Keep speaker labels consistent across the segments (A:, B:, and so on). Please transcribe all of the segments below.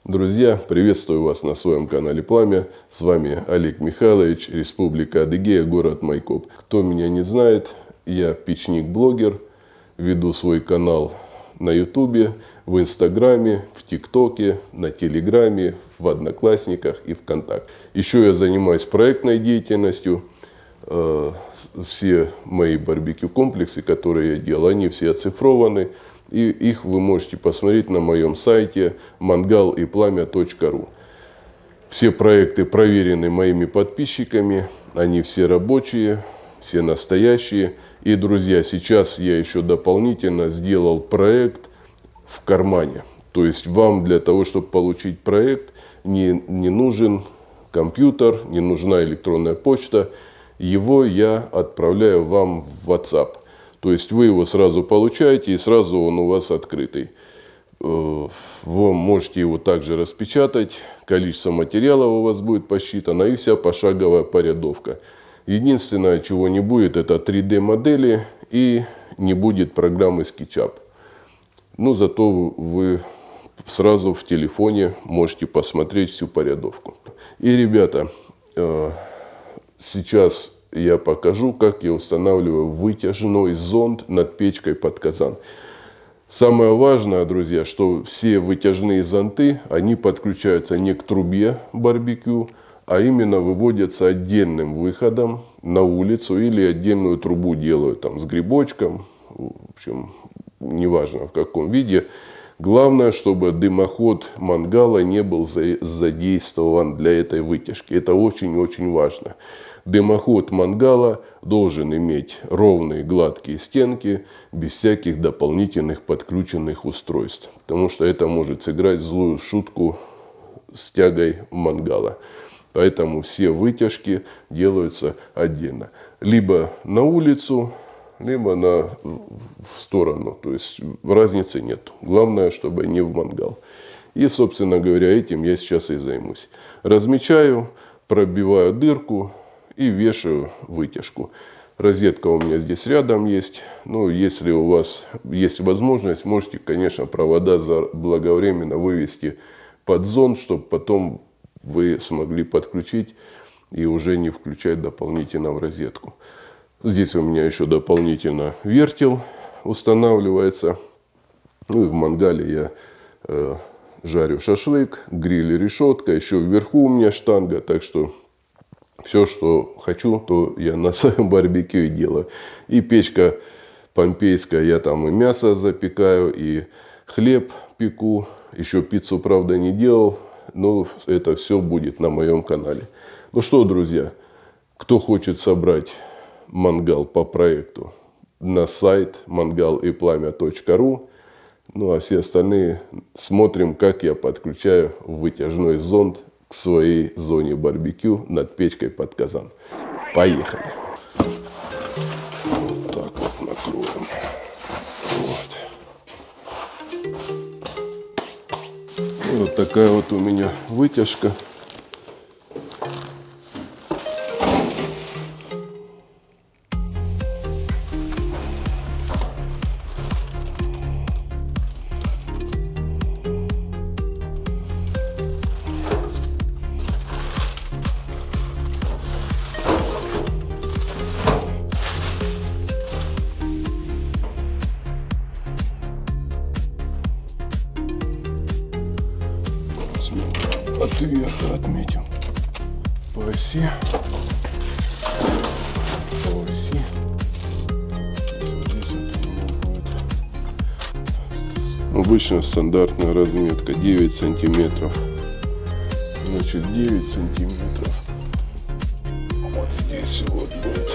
A: Друзья, приветствую вас на своем канале Пламя. С вами Олег Михайлович, Республика Адыгея, город Майкоп. Кто меня не знает, я печник-блогер, веду свой канал на Ютубе, в Инстаграме, в ТикТоке, на Телеграме, в Одноклассниках и ВКонтакте. Еще я занимаюсь проектной деятельностью. Все мои барбекю-комплексы, которые я делал, они все оцифрованы. И их вы можете посмотреть на моем сайте mangalyplamya.ru. Все проекты проверены моими подписчиками, они все рабочие, все настоящие. И, друзья, сейчас я еще дополнительно сделал проект в кармане. То есть вам для того, чтобы получить проект, не нужен компьютер, не нужна электронная почта. Его я отправляю вам в WhatsApp. То есть вы его сразу получаете, и сразу он у вас открытый. Вы можете его также распечатать, количество материалов у вас будет посчитано, и вся пошаговая порядовка. Единственное, чего не будет, это 3D модели и не будет программы SketchUp. Но зато вы сразу в телефоне можете посмотреть всю порядовку. И, ребята, сейчас я покажу, как я устанавливаю вытяжной зонд над печкой под казан. Самое важное, друзья, что все вытяжные зонты, они подключаются не к трубе барбекю, а именно выводятся отдельным выходом на улицу или отдельную трубу делают там с грибочком, в общем, неважно в каком виде. Главное, чтобы дымоход мангала не был задействован для этой вытяжки. Это очень-очень важно. Дымоход мангала должен иметь ровные гладкие стенки, без всяких дополнительных подключенных устройств. Потому что это может сыграть злую шутку с тягой мангала. Поэтому все вытяжки делаются отдельно. Либо на улицу, либо в сторону. То есть разницы нет. Главное, чтобы не в мангал. И, собственно говоря, этим я сейчас и займусь. Размечаю, пробиваю дырку и вешаю вытяжку. Розетка у меня здесь рядом есть. Ну, если у вас есть возможность, можете, конечно, провода заблаговременно вывести под зонд, чтобы потом вы смогли подключить и уже не включать дополнительно в розетку. Здесь у меня еще дополнительно вертел устанавливается. Ну и в мангале я жарю шашлык, гриль, решетка. Еще вверху у меня штанга, так что все, что хочу, то я на своем барбекю и делаю. И печка помпейская, я там и мясо запекаю, и хлеб пеку. Еще пиццу, правда, не делал, но это все будет на моем канале. Ну что, друзья, кто хочет собрать мангал по проекту, на сайт mangalyplamya.ru. Ну а все остальные смотрим, как я подключаю вытяжной зонд к своей зоне барбекю над печкой под казан. Поехали. Вот так вот накроем. Вот. Вот такая вот у меня вытяжка. От верха отметим по оси. По оси. Здесь вот у меня будет обычно стандартная разметка 9 сантиметров. Значит, 9 сантиметров. Вот здесь вот будет.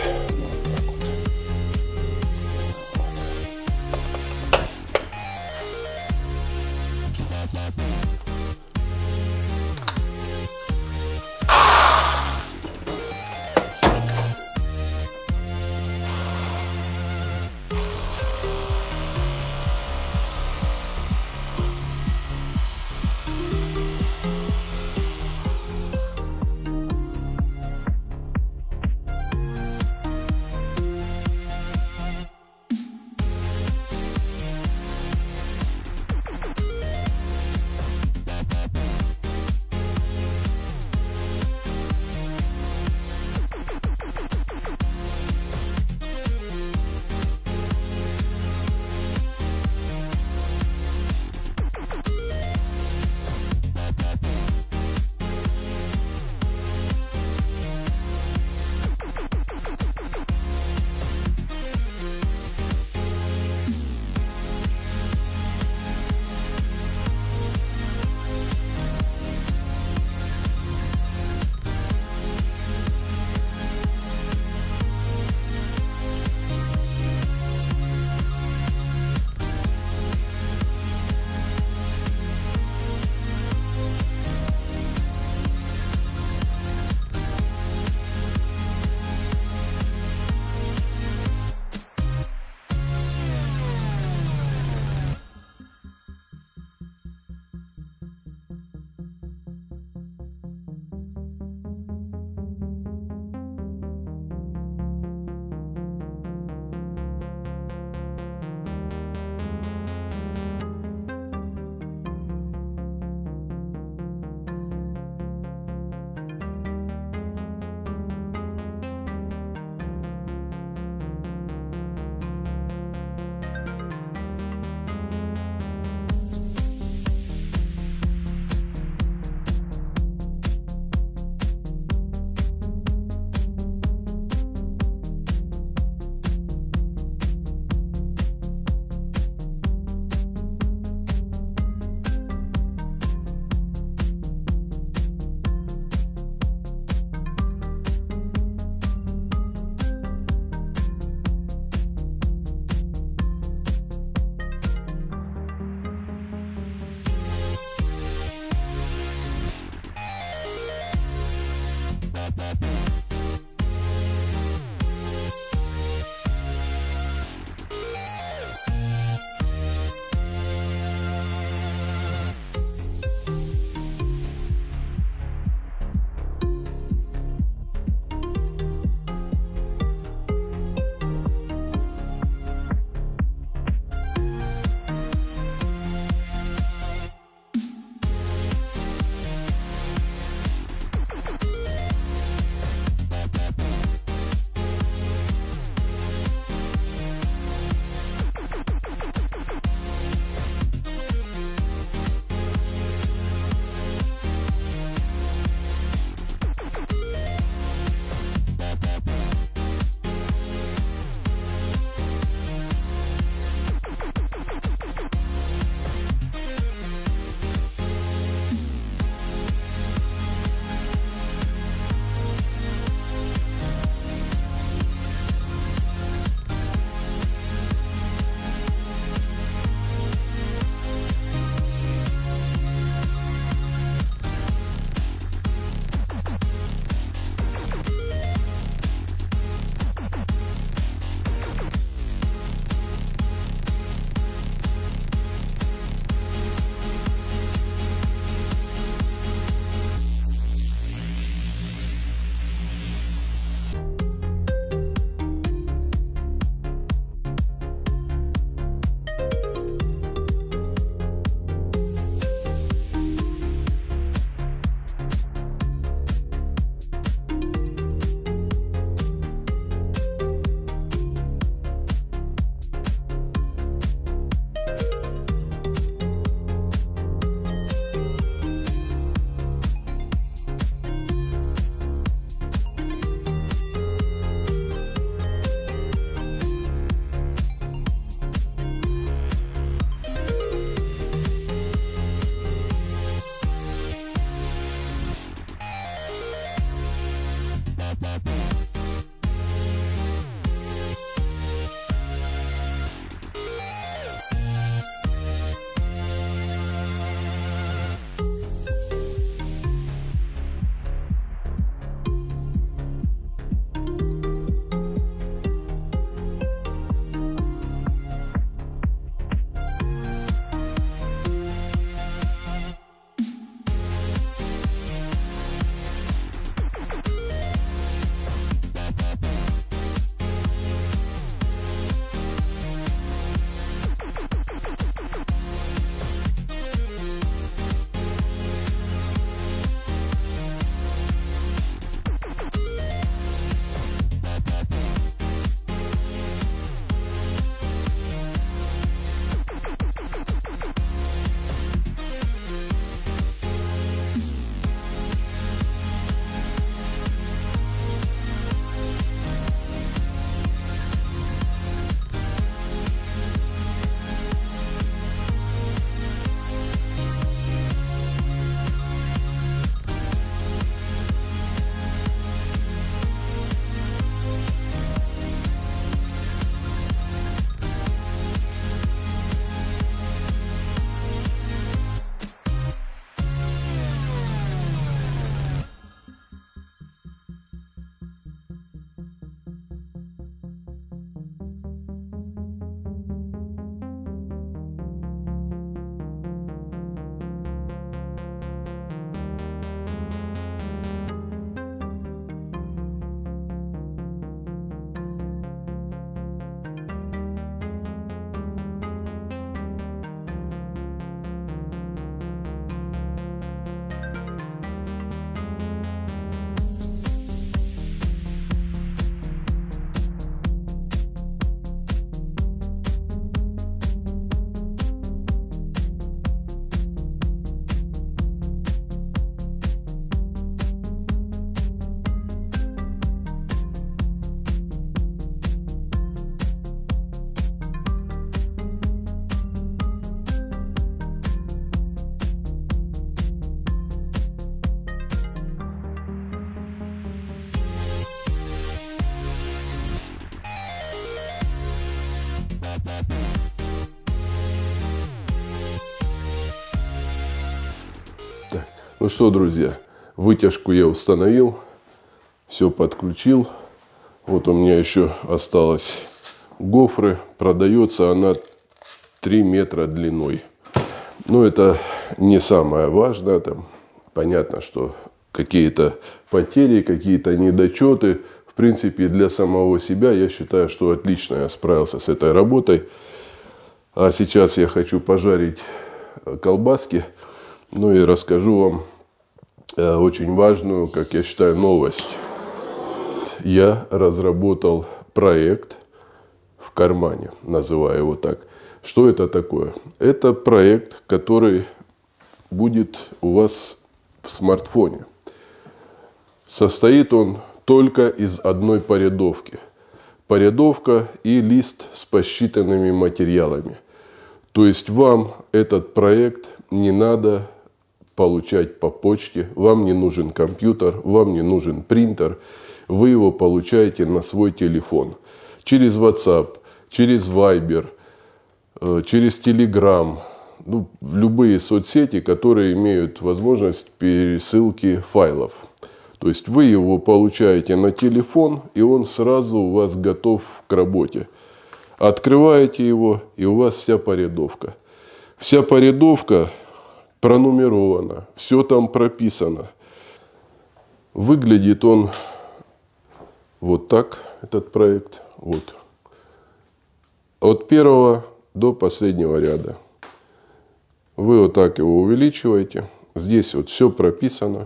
A: Ну что, друзья, вытяжку я установил, все подключил. Вот у меня еще осталось гофры. Продается она 3 метра длиной. Но это не самое важное. Там понятно, что какие-то потери, какие-то недочеты. В принципе, для самого себя я считаю, что отлично я справился с этой работой. А сейчас я хочу пожарить колбаски. Ну и расскажу вам очень важную, как я считаю, новость. Я разработал проект в кармане, называю его так. Что это такое? Это проект, который будет у вас в смартфоне. Состоит он только из одной порядовки. Порядовка и лист с посчитанными материалами. То есть вам этот проект не надо получать по почте, вам не нужен компьютер, вам не нужен принтер. Вы его получаете на свой телефон. Через WhatsApp, через Viber, через Telegram. Ну, любые соцсети, которые имеют возможность пересылки файлов. То есть вы его получаете на телефон, и он сразу у вас готов к работе. Открываете его, и у вас вся порядовка. Вся порядовка пронумерована, все там прописано. Выглядит он вот так, этот проект. Вот. От первого до последнего ряда. Вы вот так его увеличиваете. Здесь вот все прописано.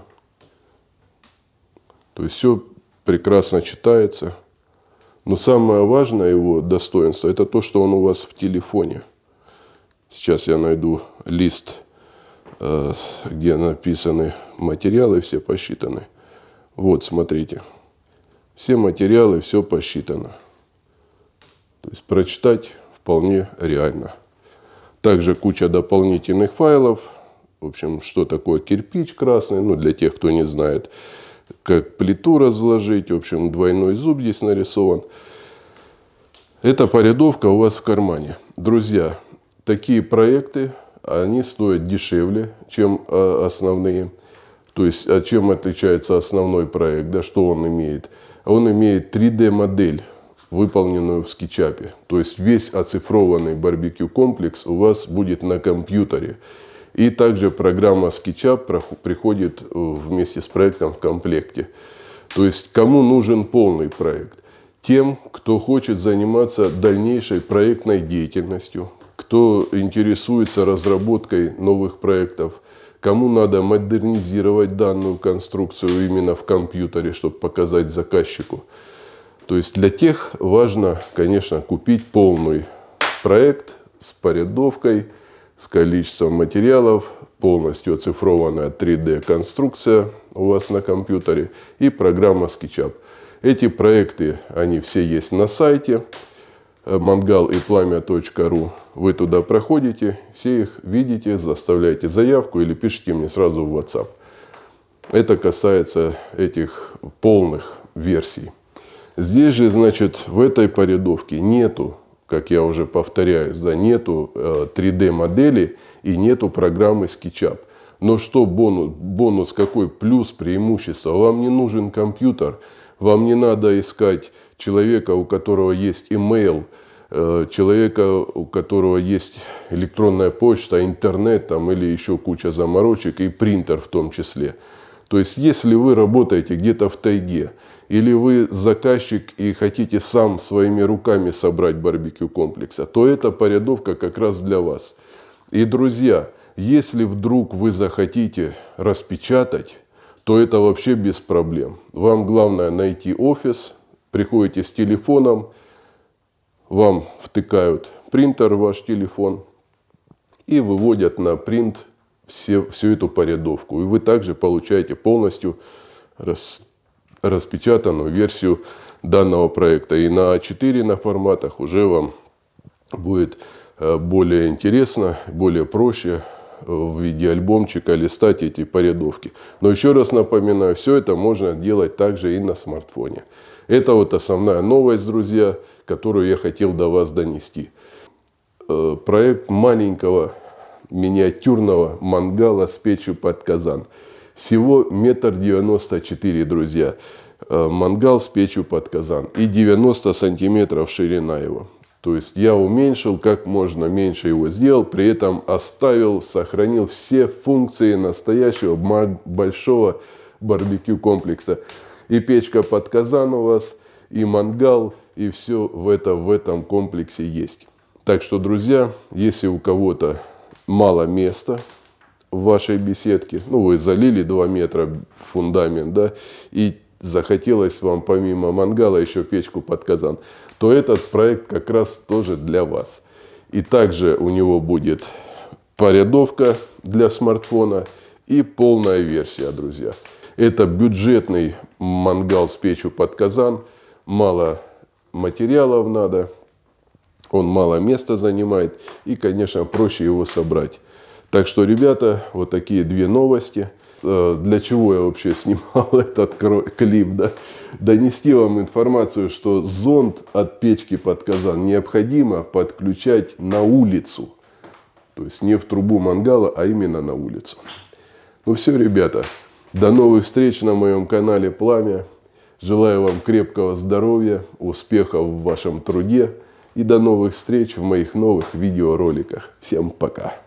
A: То есть все прекрасно читается. Но самое важное его достоинство — это то, что он у вас в телефоне. Сейчас я найду лист, где написаны материалы, все посчитаны. Вот, смотрите. Все материалы, все посчитано. То есть прочитать вполне реально. Также куча дополнительных файлов. В общем, что такое кирпич красный, ну, для тех, кто не знает. Как плиту разложить. В общем, двойной зуб здесь нарисован. Эта порядовка у вас в кармане. Друзья, такие проекты, они стоят дешевле, чем основные. То есть, чем отличается основной проект? Да, что он имеет? Он имеет 3D-модель, выполненную в SketchUp. То есть, весь оцифрованный барбекю комплекс у вас будет на компьютере. И также программа SketchUp приходит вместе с проектом в комплекте. То есть, кому нужен полный проект? Тем, кто хочет заниматься дальнейшей проектной деятельностью, кто интересуется разработкой новых проектов, кому надо модернизировать данную конструкцию именно в компьютере, чтобы показать заказчику. То есть для тех важно, конечно, купить полный проект с порядовкой, с количеством материалов, полностью оцифрованная 3D-конструкция у вас на компьютере и программа SketchUp. Эти проекты, они все есть на сайте mangalyplamya.ru. Вы туда проходите, все их видите, заставляете заявку или пишите мне сразу в WhatsApp. Это касается этих полных версий. Здесь же, значит, в этой порядовке нету, как я уже повторяюсь, да, нету 3D-модели и нету программы SketchUp. Но что бонус, какой плюс, преимущество? Вам не нужен компьютер, вам не надо искать человека, у которого есть email, человека, у которого есть электронная почта, интернет там, или еще куча заморочек и принтер в том числе. То есть, если вы работаете где-то в тайге, или вы заказчик и хотите сам своими руками собрать барбекю комплекса, то эта порядовка как раз для вас. И, друзья, если вдруг вы захотите распечатать, то это вообще без проблем. Вам главное найти офис, приходите с телефоном, вам втыкают принтер в ваш телефон и выводят на принт всю эту порядовку. И вы также получаете полностью распечатанную версию данного проекта. И на А4 на форматах уже вам будет более интересно, более проще в виде альбомчика листать эти порядовки. Но еще раз напоминаю, все это можно делать также и на смартфоне. Это вот основная новость, друзья. которую я хотел до вас донести. Проект маленького миниатюрного мангала с печью под казан. Всего 1,94 м, друзья. Мангал с печью под казан. И 90 сантиметров ширина его. То есть я уменьшил, как можно меньше его сделал. При этом оставил, сохранил все функции настоящего большого барбекю комплекса. И печка под казан у вас, и мангал, и все в этом комплексе есть. Так что, друзья, если у кого-то мало места в вашей беседке, ну вы залили 2 метра фундамент, да, и захотелось вам помимо мангала еще печку под казан, то этот проект как раз тоже для вас. И также у него будет порядовка для смартфона и полная версия, друзья. Это бюджетный мангал с печью под казан, мало материалов надо. Он мало места занимает и, конечно, проще его собрать. Так что, ребята, вот такие две новости. Для чего я вообще снимал этот клип? Да? Донести вам информацию, что зонд от печки под казан необходимо подключать на улицу. То есть не в трубу мангала, а именно на улицу. Ну все, ребята, до новых встреч на моем канале Пламя. Желаю вам крепкого здоровья, успехов в вашем труде. И до новых встреч в моих новых видеороликах. Всем пока!